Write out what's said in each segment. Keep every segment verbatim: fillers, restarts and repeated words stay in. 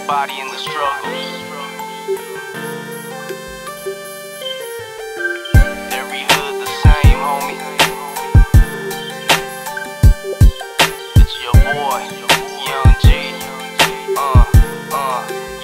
everybody in the struggles. Every hood the same, homie. It's your boy, Young G. Uh, uh,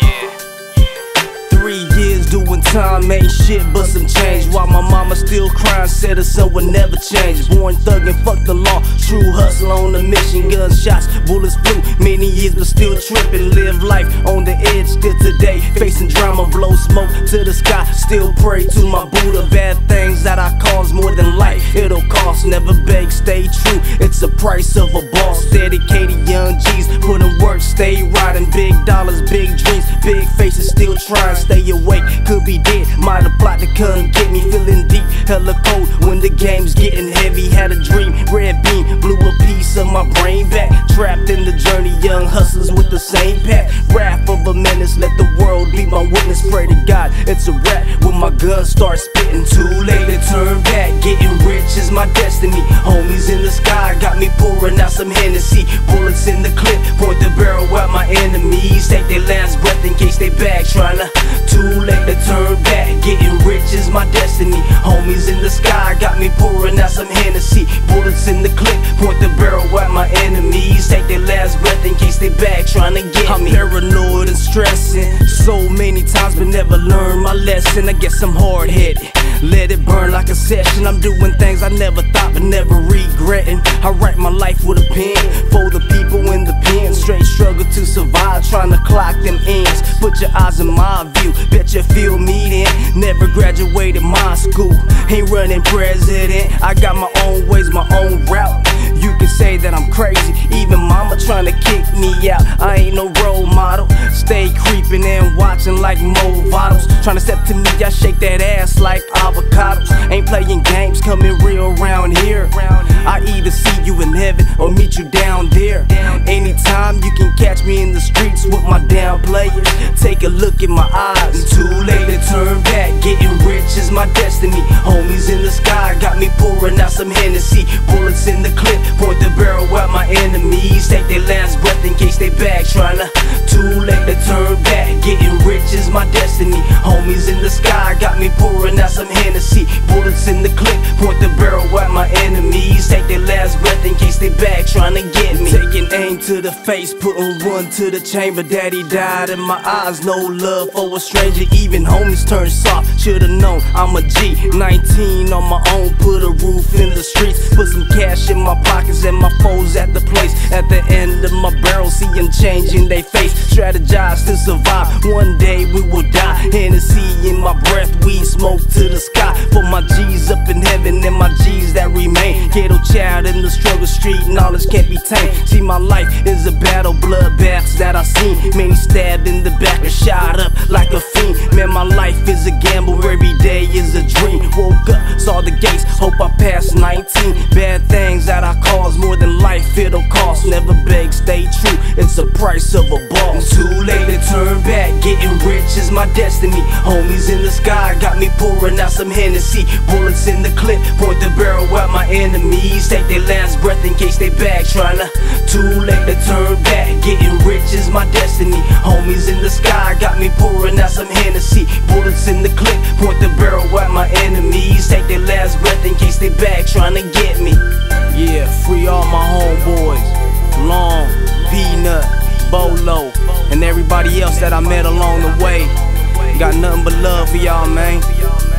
yeah. Three years doing time, ain't shit but some change. While my mama still crying, said her son would never change. Born thuggin', fuck the law, true hustle on a mission. Gunshots, bullets flew, many years but still trippin'. Live life on the edge, still today facing drama, blow smoke to the sky. Still pray to my Buddha. Bad things that I cause more than life it'll cost. Never beg, stay true, it's the price of a boss. Dedicated young G's, put in work, stay riding. Big dollars, big dreams, big faces, still trying. Stay awake, could be dead, might have plot to come get me. Feeling deep, hella cold when the game's getting heavy. Had a dream, red beam, blew a piece of my brain back. Trapped in the journey, young hustlers with the same path. Wrath of a menace, let the world be my witness. Pray to God, it's a rap when my gun starts spitting. Too late to turn back, getting rich is my destiny. Homies in the sky got me pouring out some Hennessy. Bullets in the clip, point the barrel at my enemies. Take their last breath in case they back, tryna. Too late to turn back, getting rich is my destiny. Homies in the sky got me pouring out some Hennessy. Bullets in the clip, point the barrel at my enemies. Take their last breath in case they back, tryna get I'm me. I'm paranoid and stressing so many times but never learned my lesson. I guess I'm hard-headed, let it burn like a session. I'm doing things I never thought but never regretting. I write my life with a pen for the people in the pen. Straight struggle to survive, trying to clock them ends. Put your eyes in my view, bet you feel me then. Never graduated my school, ain't running president. I got my own ways, my own route. You can say that I'm crazy, even mama trying to kick me out. I ain't no role model, stay creeping and watching like Mo Bottles. Trying to step to me, I shake that ass like avocados. Ain't playing games, coming real around here. I either see you in heaven or meet you down there. Anytime you can catch me in the streets with my down players. Take a look in my eyes, too late to turn back. Getting rich is my destiny. Homies in the sky got me pouring out some Hennessy. Bullets in the clip, point the barrel at my enemies. Take their last breath in case they back, tryna. Too late to turn back, getting rich is my destiny. Homies in the sky got me pouring out some Hennessy. Bullets in the clip, point the barrel at my enemies. Take their last breath in case they back, tryna get me. Taking aim to the face, putting one to the chamber. Daddy died in my eyes, no love for a stranger. Even homies turn soft, should've known I'm a G. Nineteen on my own, put a roof in the streets. Put some cash in my pockets and my foes at the place. At the end of my barrel, see them changing they face. Strategize to survive, one day we will die. Hennessy in my breath, weed smoke to the sky. For my G's up in heaven and my G's that remain. Ghetto child in the struggle, street knowledge can't be tamed. See, my life is a battle, bloodbaths that I seen. Many stabbed in the back or shot up like a fiend. Man, my life is a gamble, every day is a dream. Woke up, saw the gates, hope I passed nineteen. Bad things that I cause, more than life it'll cost. Never beg, stay true, it's the price of a boss. Too late to turn back, getting rich is my destiny. Homies in the sky got me pouring out some Hennessy. Bullets in the clip, point the barrel at my enemies. Take their last breath in case they back, tryna. Too late to turn back, getting rich is my destiny. Homies in the sky got me pouring out some Hennessy. Bullets in the clip, point the barrel at my enemies. Take their last breath in case they back, tryna get me. Yeah, free all my homeboys, Long, Peanut, Bolo, and everybody else that I met along the way. Got nothing but love for y'all, man.